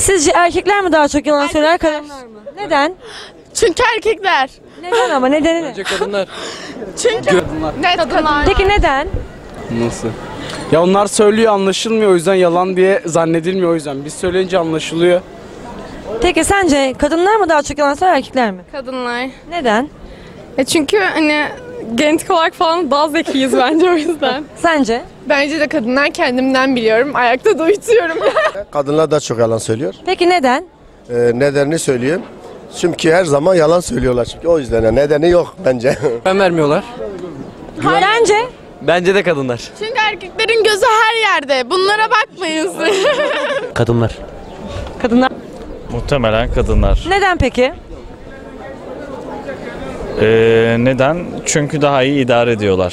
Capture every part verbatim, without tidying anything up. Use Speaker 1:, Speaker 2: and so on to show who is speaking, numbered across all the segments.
Speaker 1: Sizce erkekler mi daha çok yalan söyler, kadınlar mı? Neden?
Speaker 2: Çünkü erkekler.
Speaker 1: Neden ama nedeni ne?
Speaker 3: Bence kadınlar.
Speaker 2: Çünkü net kadınlar.
Speaker 1: Peki neden?
Speaker 3: Nasıl? Ya onlar söylüyor anlaşılmıyor o yüzden yalan diye zannedilmiyor o yüzden. Biz söyleyince anlaşılıyor.
Speaker 1: Peki sence kadınlar mı daha çok yalan söyler, erkekler mi?
Speaker 2: Kadınlar.
Speaker 1: Neden?
Speaker 2: E çünkü hani genetik olarak falan daha zekiyiz bence o yüzden.
Speaker 1: Sence?
Speaker 2: Bence de kadınlar, kendimden biliyorum. Ayakta da uyutuyorum.
Speaker 4: Kadınlar da çok yalan söylüyor.
Speaker 1: Peki neden?
Speaker 4: Ee, nedenini söyleyeyim. Çünkü her zaman yalan söylüyorlar. Çünkü o yüzden yani nedeni yok bence.
Speaker 3: Ben vermiyorlar.
Speaker 1: Sence?
Speaker 3: Bence de kadınlar.
Speaker 2: Çünkü erkeklerin gözü her yerde. Bunlara bakmayın.
Speaker 5: Kadınlar.
Speaker 1: Kadınlar.
Speaker 6: Muhtemelen kadınlar.
Speaker 1: Neden peki?
Speaker 6: Ee, neden? Çünkü daha iyi idare ediyorlar.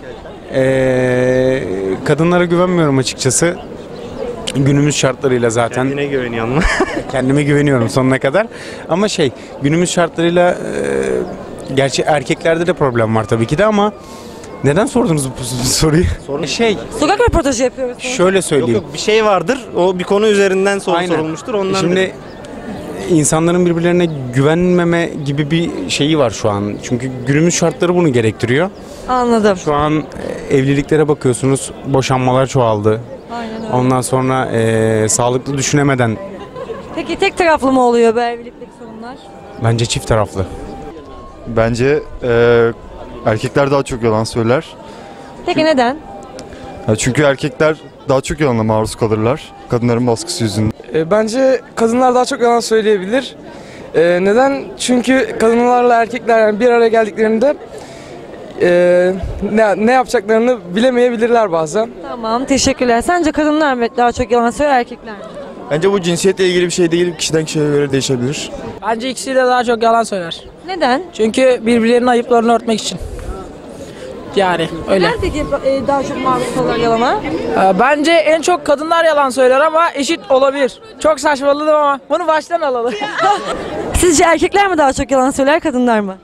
Speaker 7: Ee, kadınlara güvenmiyorum açıkçası. Günümüz şartlarıyla zaten.
Speaker 5: Kendine güveniyor mu?
Speaker 7: Kendime güveniyorum sonuna kadar. Ama şey, günümüz şartlarıyla e, gerçi erkeklerde de problem var tabii ki de ama neden sordunuz bu soruyu?
Speaker 5: Sorun-
Speaker 7: Şey,
Speaker 1: Sokak röportajı yapıyoruz.
Speaker 7: şöyle
Speaker 5: Yok
Speaker 7: söyleyeyim.
Speaker 5: yok bir şey vardır. O bir konu üzerinden soru
Speaker 7: Aynen.
Speaker 5: sorulmuştur. Ondan
Speaker 7: Şimdi
Speaker 5: dedim.
Speaker 7: insanların birbirlerine güvenmeme gibi bir şeyi var şu an. Çünkü günümüz şartları bunu gerektiriyor.
Speaker 1: Anladım.
Speaker 7: Şu an e, evliliklere bakıyorsunuz, boşanmalar çoğaldı.
Speaker 1: Aynen öyle.
Speaker 7: Ondan sonra e, sağlıklı düşünemeden
Speaker 1: Peki tek taraflı mı oluyor bu evlilikteki sorunlar?
Speaker 7: bence çift taraflı.
Speaker 8: Bence e, erkekler daha çok yalan söyler.
Speaker 1: Peki neden?
Speaker 8: Ya çünkü erkekler daha çok yalana maruz kalırlar. Kadınların baskısı yüzünden.
Speaker 3: E, bence kadınlar daha çok yalan söyleyebilir. E, neden? Çünkü kadınlarla erkekler yani bir araya geldiklerinde e, ne, ne yapacaklarını bilemeyebilirler bazen.
Speaker 1: Tamam, teşekkürler. Sence kadınlar mı daha çok yalan söyler, erkekler mi?
Speaker 9: Bence bu cinsiyetle ilgili bir şey değil, kişiden kişiye göre değişebilir.
Speaker 10: Bence ikisi de daha çok yalan söyler.
Speaker 1: Neden?
Speaker 10: Çünkü birbirlerinin ayıplarını örtmek için. Yani öyle.
Speaker 1: Neden peki e, daha çok maruz kalır yalana?
Speaker 10: Ee, Bence en çok kadınlar yalan söyler ama eşit olabilir. Çok saçmaladım ama bunu baştan alalım.
Speaker 1: Sizce erkekler mi daha çok yalan söyler, kadınlar mı?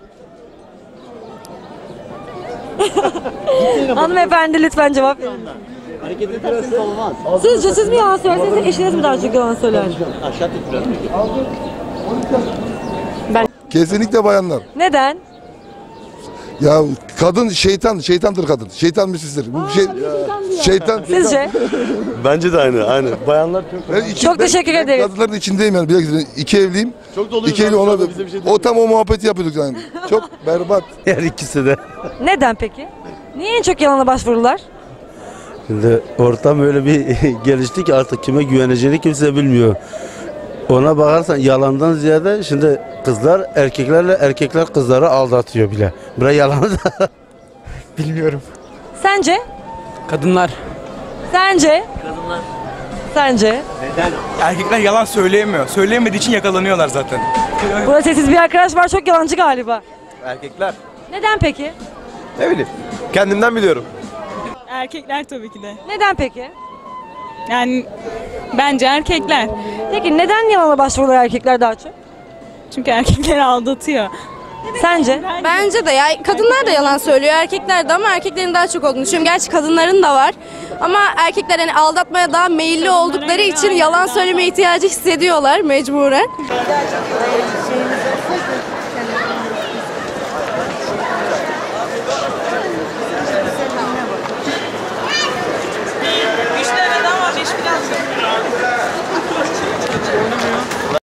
Speaker 1: Hanımefendi lütfen cevap verin. Sizce siz mi yalan söylersiniz, eşiniz mi daha çok yalan söyler?
Speaker 11: Kesinlikle bayanlar.
Speaker 1: Neden?
Speaker 11: Ya kadın şeytan, şeytandır kadın. Şeytan müsizdir. Bu şey, şeytan.
Speaker 1: Sizce?
Speaker 4: Bence de aynı. Aynı. Bayanlar çok.
Speaker 11: Ben iki-
Speaker 1: Çok
Speaker 11: ben-
Speaker 1: teşekkür
Speaker 11: ben
Speaker 1: ederiz.
Speaker 11: Kadınların içindeyim yani. Bir iki evliyim.
Speaker 4: Çok doluyuz.
Speaker 11: İki evli
Speaker 4: abi,
Speaker 11: ona
Speaker 4: şu anda bize bir şey
Speaker 11: o tam o muhabbeti yapıyorduk yani. Çok berbat.
Speaker 5: Her ikisi de.
Speaker 1: Neden peki? Niye en çok yalana başvururlar?
Speaker 5: Şimdi ortam öyle bir gelişti ki artık kime güveneceğini kimse bilmiyor. Ona bakarsan yalandan ziyade şimdi kızlar erkeklerle erkekler kızları aldatıyor bile. Buraya yalan da
Speaker 7: Bilmiyorum.
Speaker 1: Sence?
Speaker 3: Kadınlar.
Speaker 1: Sence? Kadınlar. Sence?
Speaker 9: Erkekler yalan söyleyemiyor. Söyleyemediği için yakalanıyorlar zaten.
Speaker 1: Burada sessiz bir arkadaş var, çok yalancı galiba.
Speaker 9: Erkekler.
Speaker 1: Neden peki?
Speaker 9: Ne bileyim. Kendimden biliyorum.
Speaker 2: Erkekler tabii ki de.
Speaker 1: Neden peki?
Speaker 2: Yani bence erkekler.
Speaker 1: Peki neden yalana başvururlar erkekler daha çok?
Speaker 2: Çünkü erkekleri aldatıyor.
Speaker 1: Sence?
Speaker 2: Bence de ya, kadınlar da yalan söylüyor, erkekler de, ama erkeklerin daha çok olduğunu düşünüyorum. Gerçi kadınların da var ama erkekler hani aldatmaya daha meyilli oldukları için yalan söyleme ihtiyacı hissediyorlar mecburen.